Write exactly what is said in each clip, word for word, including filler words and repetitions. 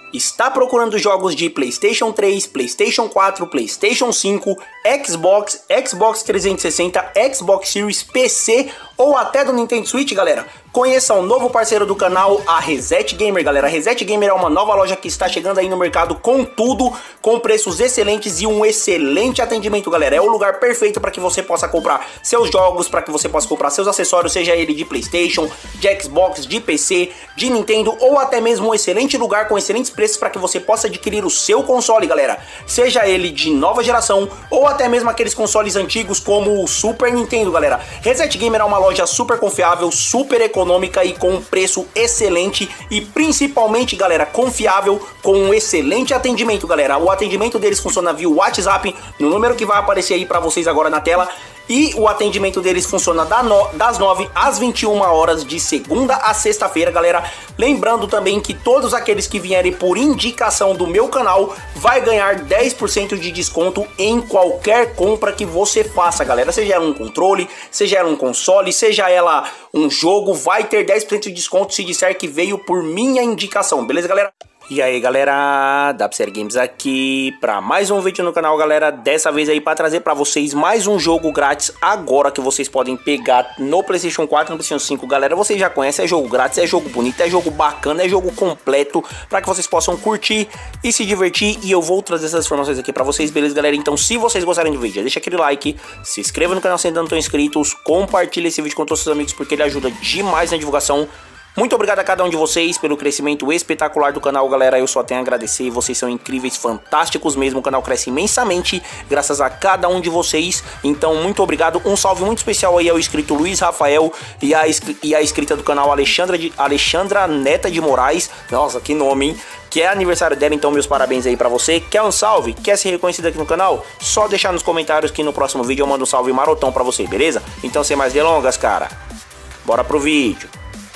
Está procurando jogos de PlayStation três, PlayStation quatro, PlayStation cinco, Xbox, Xbox trezentos e sessenta, Xbox Series, P C ou até do Nintendo Switch, galera? Conheça o novo parceiro do canal, a Reset Gamer, galera. A Reset Gamer é uma nova loja que está chegando aí no mercado com tudo, com preços excelentes e um excelente atendimento, galera. É o lugar perfeito para que você possa comprar seus jogos, para que você possa comprar seus acessórios, seja ele de PlayStation, de Xbox, de P C, de Nintendo ou até mesmo um excelente lugar com excelentes preços para que você possa adquirir o seu console, galera. Seja ele de nova geração ou até mesmo aqueles consoles antigos como o Super Nintendo, galera. Reset Gamer é uma loja super confiável, super econômica e com um preço excelente e principalmente, galera, confiável, com um excelente atendimento, galera. O atendimento deles funciona via WhatsApp, no número que vai aparecer aí para vocês agora na tela. E o atendimento deles funciona das nove às vinte e uma horas de segunda a sexta-feira, galera. Lembrando também que todos aqueles que vierem por indicação do meu canal vai ganhar dez por cento de desconto em qualquer compra que você faça, galera. Seja ela um controle, seja ela um console, seja ela um jogo, vai ter dez por cento de desconto se disser que veio por minha indicação, beleza, galera? E aí, galera, DapSery Games aqui para mais um vídeo no canal, galera. Dessa vez aí para trazer para vocês mais um jogo grátis agora que vocês podem pegar no PlayStation quatro, no PlayStation cinco, galera. Vocês já conhecem, é jogo grátis, é jogo bonito, é jogo bacana, é jogo completo para que vocês possam curtir e se divertir. E eu vou trazer essas informações aqui para vocês, beleza, galera? Então, se vocês gostarem do vídeo, deixa aquele like, se inscreva no canal se ainda não estão inscritos, compartilhe esse vídeo com todos os seus amigos porque ele ajuda demais na divulgação. Muito obrigado a cada um de vocês pelo crescimento espetacular do canal, galera. Eu só tenho a agradecer, vocês são incríveis, fantásticos mesmo. O canal cresce imensamente graças a cada um de vocês. Então, muito obrigado. Um salve muito especial aí ao inscrito Luiz Rafael e a, e a inscrita do canal Alexandra, de, Alexandra Neta de Moraes. Nossa, que nome, hein? Que é aniversário dela, então meus parabéns aí pra você. Quer um salve? Quer ser reconhecido aqui no canal? Só deixar nos comentários que no próximo vídeo eu mando um salve marotão pra você, beleza? Então, sem mais delongas, cara, bora pro vídeo.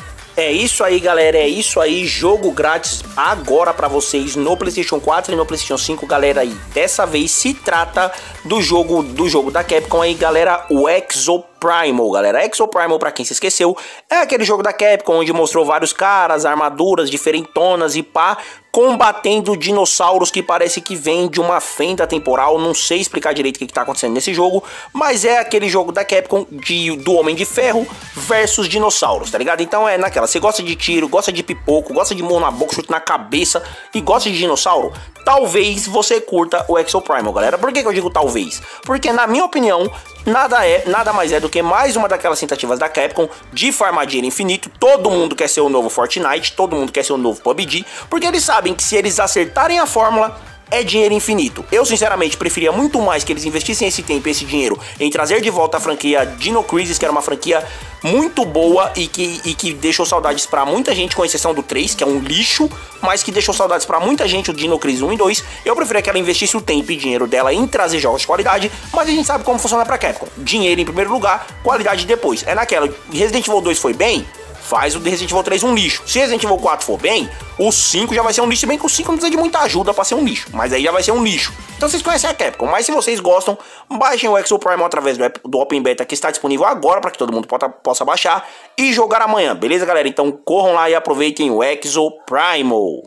É isso aí, galera, é isso aí, jogo grátis agora pra vocês no PlayStation quatro e no PlayStation cinco, galera. E dessa vez se trata do jogo do jogo da Capcom aí, galera, o Exoprimal, galera. Exoprimal, pra quem se esqueceu, é aquele jogo da Capcom onde mostrou vários caras, armaduras diferentonas e pá, combatendo dinossauros que parece que vem de uma fenda temporal. Não sei explicar direito o que está acontecendo nesse jogo, mas é aquele jogo da Capcom de, do Homem de Ferro versus dinossauros, tá ligado? Então é naquela, você gosta de tiro, gosta de pipoco, gosta de mão na boca, chute na cabeça e gosta de dinossauro, talvez você curta o Exoprimal, galera. Por que que eu digo talvez? Porque na minha opinião, nada é, nada mais é do que mais uma daquelas tentativas da Capcom de farmar dinheiro infinito. Todo mundo quer ser o novo Fortnite, todo mundo quer ser o novo P U B G, porque eles sabem que se eles acertarem a fórmula, é dinheiro infinito. Eu sinceramente preferia muito mais que eles investissem esse tempo e esse dinheiro em trazer de volta a franquia Dino Crisis, que era uma franquia muito boa e que, e que deixou saudades pra muita gente, com exceção do três, que é um lixo, mas que deixou saudades pra muita gente, o Dino Crisis um e dois. Eu preferia que ela investisse o tempo e dinheiro dela em trazer jogos de qualidade, mas a gente sabe como funciona pra Capcom. Dinheiro em primeiro lugar, qualidade depois. É naquela, Resident Evil dois foi bem, faz o Resident Evil três um lixo. Se Resident Evil quatro for bem, o cinco já vai ser um lixo, bem que o cinco não precisa de muita ajuda pra ser um lixo, mas aí já vai ser um lixo. Então vocês conhecem a Capcom, mas se vocês gostam, baixem o Exoprimal através do, do Open Beta que está disponível agora para que todo mundo possa, possa baixar e jogar amanhã, beleza, galera? Então corram lá e aproveitem o Exoprimal.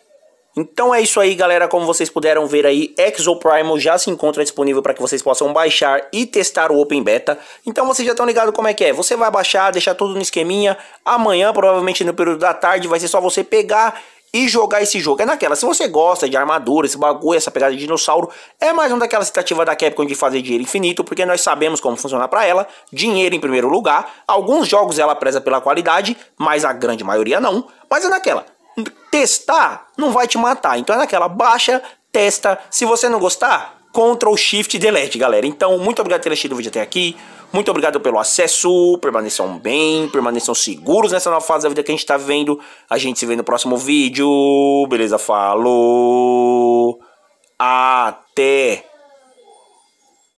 Então é isso aí, galera, como vocês puderam ver aí, Exoprimal já se encontra disponível para que vocês possam baixar e testar o Open Beta. Então vocês já estão ligados como é que é, você vai baixar, deixar tudo no esqueminha, amanhã, provavelmente no período da tarde, vai ser só você pegar e jogar esse jogo. É naquela, se você gosta de armadura, esse bagulho, essa pegada de dinossauro, é mais uma daquelas tentativas da Capcom de fazer dinheiro infinito, porque nós sabemos como funciona para ela, dinheiro em primeiro lugar. Alguns jogos ela preza pela qualidade, mas a grande maioria não, mas é naquela, testar não vai te matar, então é naquela, baixa, testa, se você não gostar, Ctrl Shift Delete, galera. Então, muito obrigado por ter assistido o vídeo até aqui, muito obrigado pelo acesso, permaneçam bem, permaneçam seguros nessa nova fase da vida que a gente tá vivendo. A gente se vê no próximo vídeo, beleza? Falou, até!